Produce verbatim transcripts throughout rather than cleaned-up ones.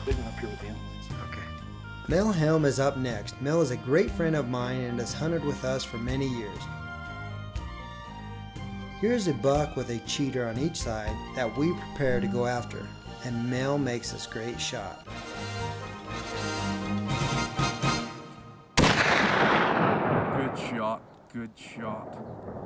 big one up here with the inlines. Okay. Mel Helm is up next. Mel is a great friend of mine and has hunted with us for many years. Here's a buck with a cheater on each side that we prepare to go after, and Mel makes this great shot. Good shot, good shot.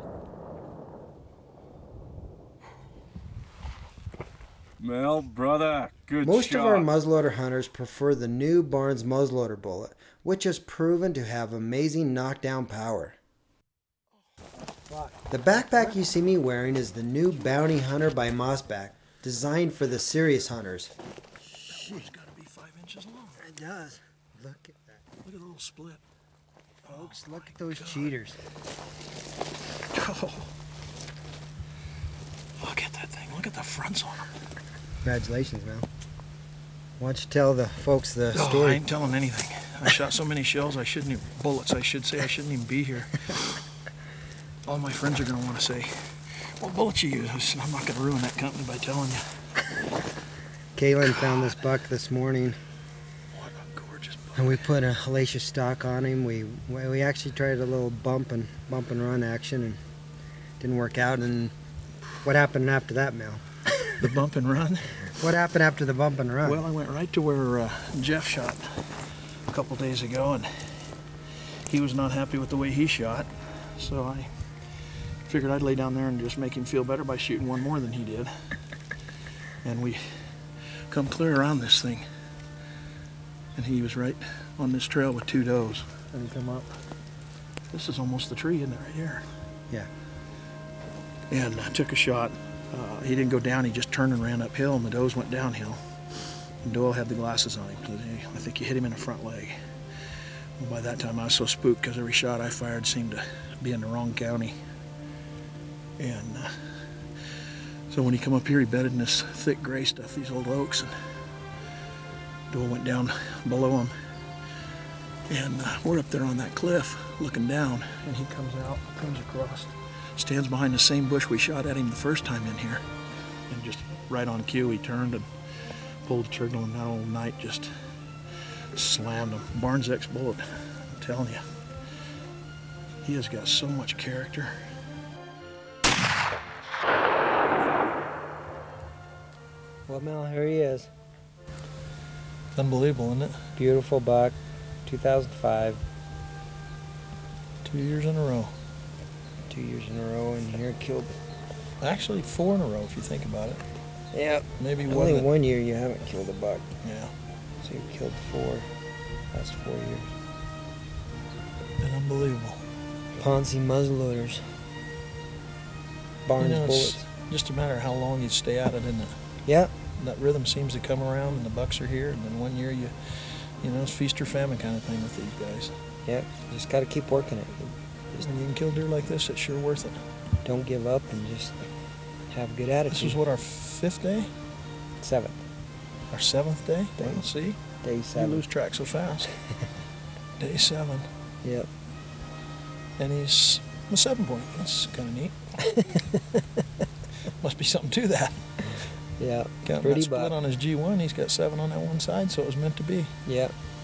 Mel, brother, good Most shot. of our muzzleloader hunters prefer the new Barnes muzzleloader bullet, which has proven to have amazing knockdown power. The backpack you see me wearing is the new Bounty Hunter by MossBack, designed for the serious hunters. It's got to be five inches long. It does. Look at that. Look at the little split. Folks, Oh look at those God. cheaters. Oh. Look at that thing. Look at the fronts on them. Congratulations, Mel. Why don't you tell the folks the Oh, story? I ain't telling anything. I shot so many shells, I shouldn't even, bullets, I should say, I shouldn't even be here. All my friends are going to want to say, what bullets you use? I'm not going to ruin that company by telling you. Kaylin found this buck this morning, What a gorgeous buck. and we put a hellacious stock on him. We we actually tried a little bump and bump and run action, and didn't work out. And what happened after that, Mel? The bump and run? What happened after the bump and run? Well, I went right to where uh, Jeff shot a couple days ago, and he was not happy with the way he shot, so I figured I'd lay down there and just make him feel better by shooting one more than he did. And we come clear around this thing, and he was right on this trail with two does. And he come up. This is almost the tree, isn't it, right here? Yeah. And I took a shot. Uh, he didn't go down, he just turned and ran uphill, and the does went downhill. And Doyle had the glasses on him, so he, I think he hit him in the front leg. Well, by that time I was so spooked because every shot I fired seemed to be in the wrong county. And uh, so when he come up here, he bedded in this thick gray stuff, these old oaks, and Doyle went down below him. And uh, we're up there on that cliff looking down, and he comes out, comes across, stands behind the same bush we shot at him the first time in here, and just right on cue he turned and pulled the trigger, and that old night just slammed him. Barnes X bullet, I'm telling you. He has got so much character. Well, Mel, here he is. It's unbelievable, isn't it? Beautiful buck, two thousand five. Two years in a row. Two years in a row, and here killed it. Actually, four in a row if you think about it. Yeah. Maybe one. Only that- one year you haven't killed a buck. Yeah. So you killed four. Last four years. Been unbelievable. Ponzi muzzleloaders. Barnes You know, it's bullets. just a matter of how long you stay at it, isn't it? Yeah. That rhythm seems to come around, and the bucks are here, and then one year you, you know, it's feast or famine kind of thing with these guys. Yep. Just got to keep working it. Just When you can kill deer like this, it's sure worth it. don't give up and just have a good attitude. This was what, our fifth day? Seventh. Our seventh day? Day. Well, see? Day You seven. lose track so fast. Day seven. Yep. And he's a seven point. That's kind of neat. Must be something to that. Yeah. Counting Pretty that split buck. on his G one, he's got seven on that one side, so it was meant to be. Yep.